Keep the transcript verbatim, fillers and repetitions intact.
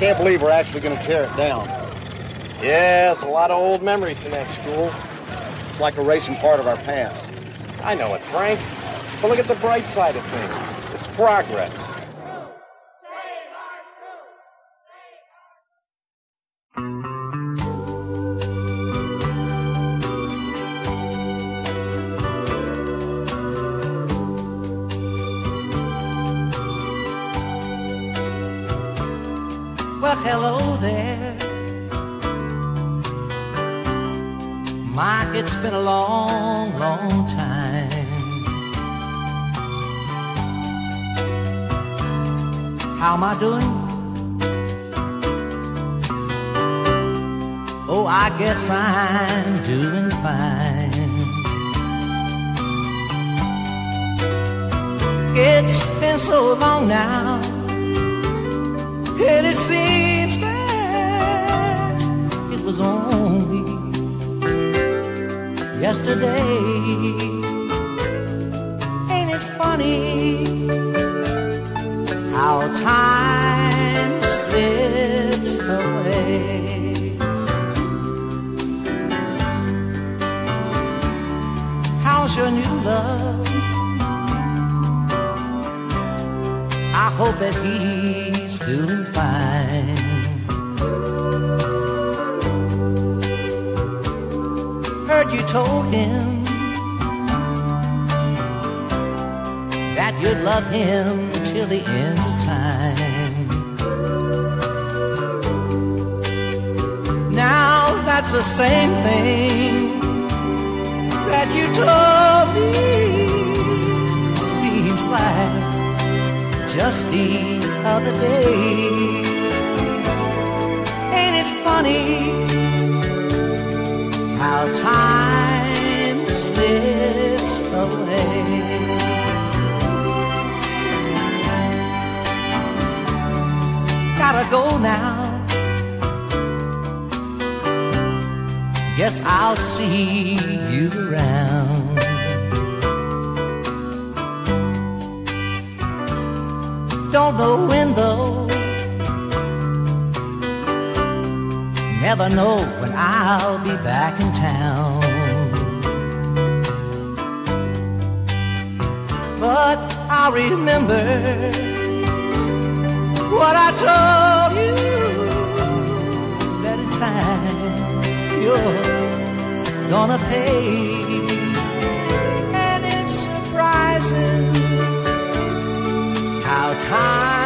can't believe we're actually going to tear it down. Yeah, it's a lot of old memories in that school. It's like erasing part of our past. I know it, Frank. But look at the bright side of things. It's progress. Well, hello there. Mike, it's been a long, long time. How am I doing? Oh, I guess I'm doing fine. It's been so long now, and it seems that it was only yesterday. Ain't it funny how time slips away? How's your new love? I hope that he's doing fine. Heard you told him that you'd love him till the end of time. Now that's the same thing that you told me. Seems like just the other day. Ain't it funny how time slips away? Gotta go now. Guess I'll see you around. Don't know when though, never know when I'll be back in town. But I'll remember what I told you, that in time you're gonna pay. And it's surprising how time